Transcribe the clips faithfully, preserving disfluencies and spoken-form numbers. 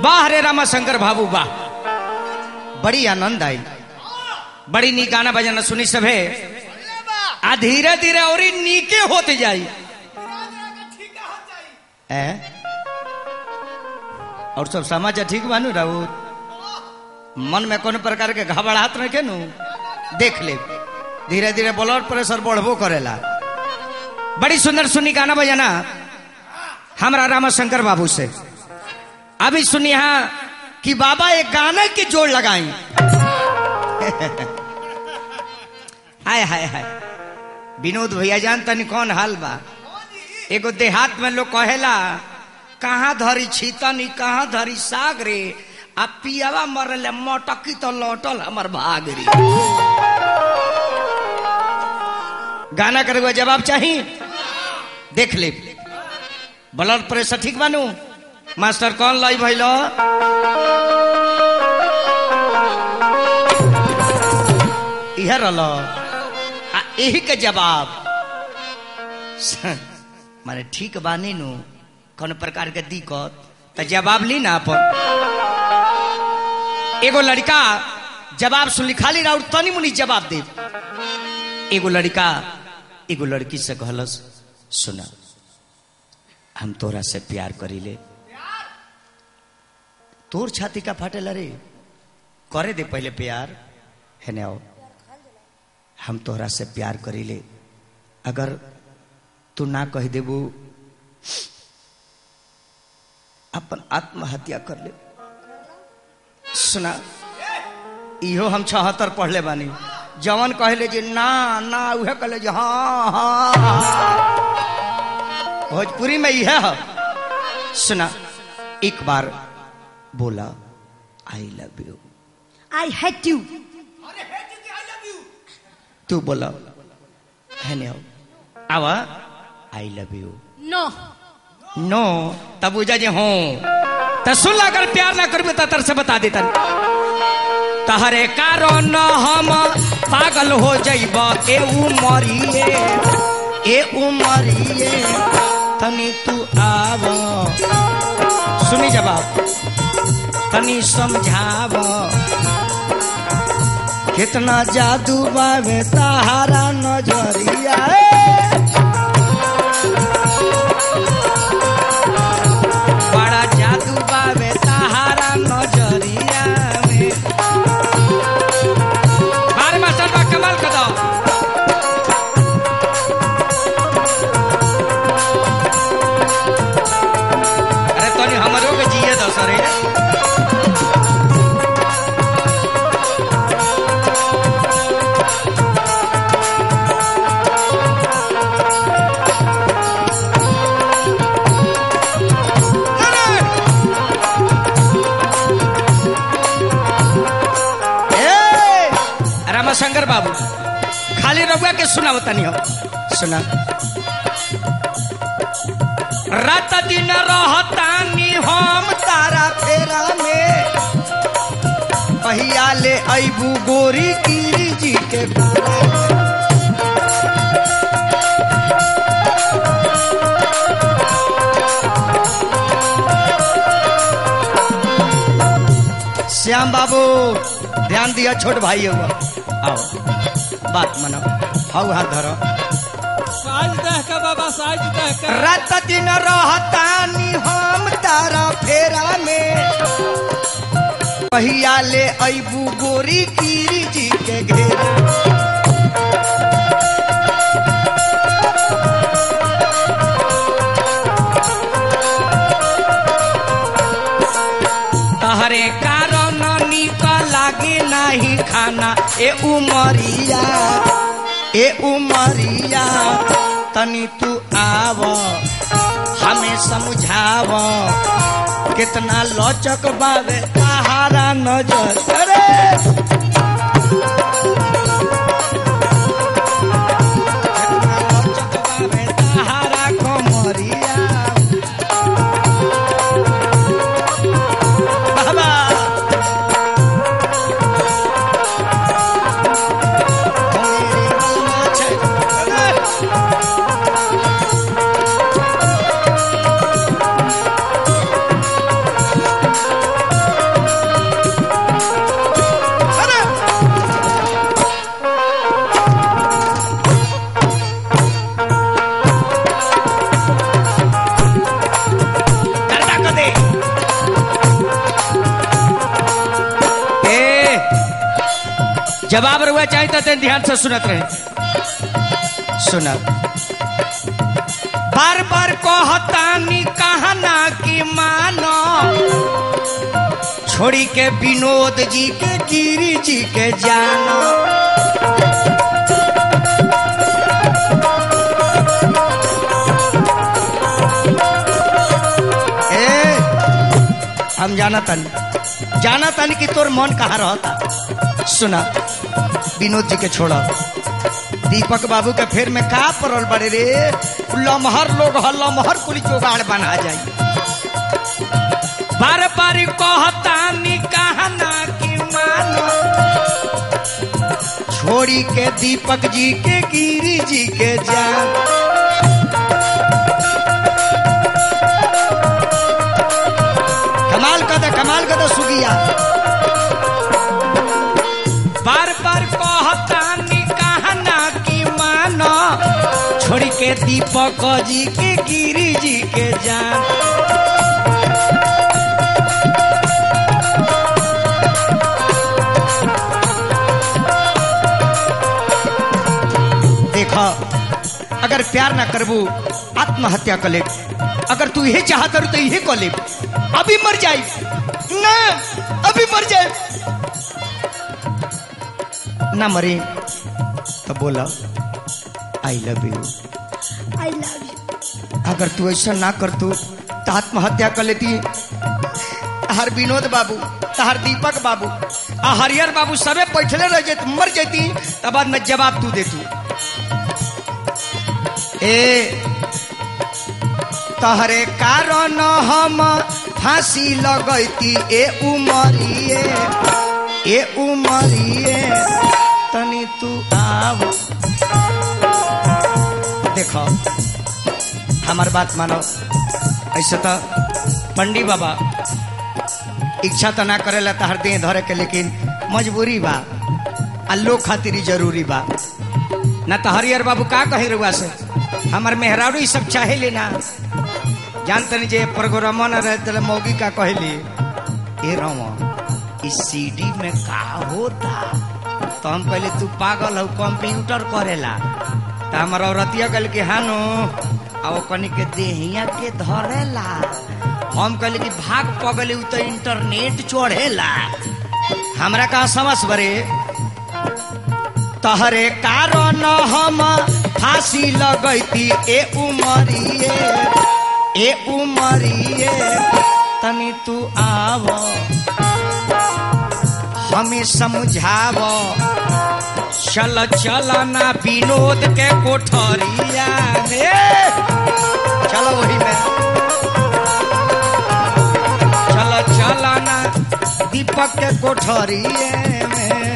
वाह रे रामा शंकर बाबू वाह, बड़ी आनंद आई, बड़ी नी गाना बजाना सुनी सभे आ धीरे धीरे और नीके होते जाई ए? और सब समाचार ठीक बानू रहू, मन में कौन प्रकार के घबराहट नहीं के नु देख ले, धीरे धीरे ब्लड प्रेशर बढ़बो करेला। बड़ी सुंदर सुनी गाना बजाना हमारा रामा शंकर बाबू से। अभी सुनिए कि बाबा एक गाने की जोड़ लगाई हाय हाय हाय विनोद भैया जानता नहीं कौन हाल बा। एगो देहात में लोग कहेला कहाँ धरी छीतनी कहाँ धरी साग रे, आ पियावा मरले मोटकी तो लौटल हमर भाग रे। गाना करे जवाब चाहिए देख ले, ब्लड प्रेशर ठीक बानू मास्टर कौन लाई भैलो इहे रलो आ यही के जवाब माने ठीक बानी नु कौन प्रकार के दिक्कत तो जवाब ली ना अपन। एगो लड़का जवाब सुन खाली और तनी मुनी जवाब दे। एगो लड़का एगो लड़की से कहलस सुना हम तोरा से प्यार करीले, तोर छाती का फाटेला रे, करे दे पहले प्यार है ना, हम तोरा से प्यार करीले, अगर तू ना कह देबू अपन आत्महत्या कर ले। सुना इहो हम छहत्तर पढ़ले बानी, जवन कहले जे ना ना उहे कहले जे हाँ हाँ, भोजपुरी में यह है। सुना एक बार बोला I love you, I hate you, तू बोला है नहीं आवा आई लव यू नो नो, तब बुझा जे हो तो सुन ला, अगर प्यार ना करबे तो तर से बता देता तहरे कारण हम पागल हो जाइब ए उमरिए ए उमरिए तनी तू आव, सुनी जवाब तनी समझाव, कितना जादू बावे ताहारा नजरिया, बड़ा जादू बावे ताहारा नजरिया में। बारे मास्टर बा कमाल कर दो। अरे तनी हमरो के जिए दो सरे। शंकर बाबू खाली रघुआ के सुना बतानी हो, सुना रात दिन रहतानी हम तारा फेरा में, पहिया ले अबू गोरी गिरी जी के श्याम बाबू ध्यान दिया, छोट भाई हुआ आओ बात मनो, हाउ हाथ धरो साज दह का बाबा साज दह का। रात दिन रहतानी हम तारा फेरा में, पहिया ले अबू गोरी गिरी जी के घेरा, तहरे कारण निका लागे नहीं खाना ए उमरिया ए उमरिया तनी तू आव हमें समझाव, कितना लचक बावे ताहारा नजर रे, कितना लचक बावे ताहारा कमरिया। बाबा जवाब रुआ चाहिए तो ध्यान से सुनत रहे। सुनत बार बार कहतानी कहना की मानो, छोड़ी के विनोद जी के गिरी जी के जानो। ए हम जाना तन जाना तन कि तोर मन कहाँ रहता। सुना विनोद जी के छोड़ा, दीपक बाबू के फेर में का पड़ल बड़े रे, लमहर लोग ह लमहर कुल जोगाड़ बना जाई। बार बार कहतानी कहना की मानो, छोड़ी के दीपक जी के गिरी जी के जान। कमाल कदा कमाल कदा सुगिया। बार बार कहतानी कहना की मानो, छोड़ी के दीपक जी के गिरी जी के जान। देखो अगर प्यार ना करबू आत्महत्या कर ले, अगर तू यही चाहत तो यही कर ले, अभी मर जाए ना, अभी मर जाए ना, मरे तो बोला I love you, I love you. अगर तू ऐसा ना कर तू तो आत्महत्या कर लेती। हर विनोद बाबू, हर दीपक बाबू, आ हरियर बाबू सबे बैठले रह जाते, मर जाती, तब बाद में जवाब तू दे तू। ए तहरे कारण हम फांसी लगैती, ए उमरिए ए उमरिए तनी तू आव। देखो हमार बात मानो, ऐसे तो पंडित बाबा इच्छा तो ना करेला तहर दे धरे के, लेकिन मजबूरी बा, आ लोग खातिर जरूरी बा ना। तो हरियर बाबू का कहे रुआ से, हमार मेहरारू ही सब चाहे लेना। जानते नहीं जे प्रोग्राम न रहे मौगी का कहली, ए रामा इस सीडी में का होता, तो हम पहले तू पागल हो कंप्यूटर करेला, तो हमारा औरतिया कल के हानो आ कनी के देहिया के धरेला। हम कहले कि भाग पगले उ तो इंटरनेट चढ़ेला, हमरा कहा समझ बरे। तहरे कारण हम फांसी लगैती, ए उमरिए ए उमरिए तनी तू आव, हमें समझाव। चल चल ना विनोद के कोठरिया में, चलो वही में, चल चल ना दीपक के कोठरिए में।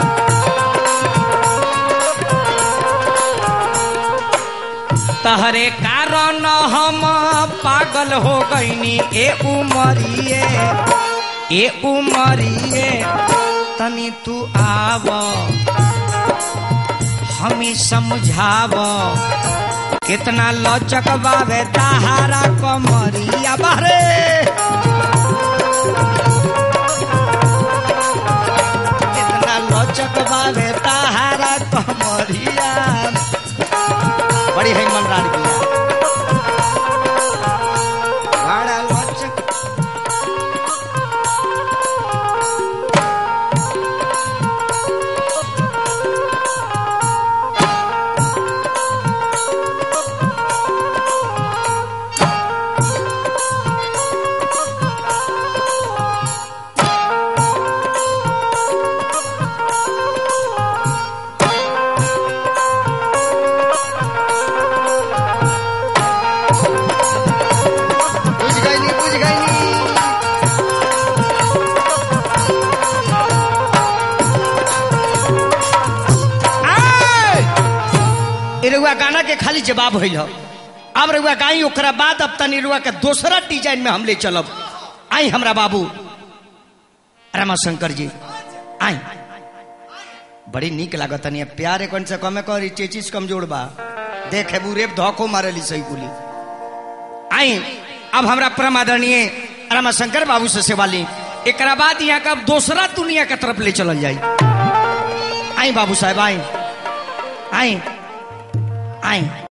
तहरे कारण हम पागल हो गईनी, ए उमरिए ए उमरिए तनी तू आव, हमें समझाव। कितना लचक बावे ताहारा कमरिया बारे, कितना लचक बावे ताहारा कमरिया। बड़ी है मन रान किया बड़ा लचक। रुआ गाना के खाली जवाब होइल हो, अब रुआ गाई ओकरा बाद अब तनी रुआ के दूसरा डिजाइन में हम ले चलब। आई हमरा बाबू रमाशंकर जी आई, बड़ी नीक लागत नहीं प्यारे कौन से कमे करी चेचिस कमजोर बा, देखे बुरे धोखो मारेली सही कुली। आई अब हमरा परम आदरणीय रमाशंकर बाबू से सेवा ली, एक बाद यहाँ का दूसरा दुनिया के तरफ ले चल जाई। आई बाबू साहब आई आई आई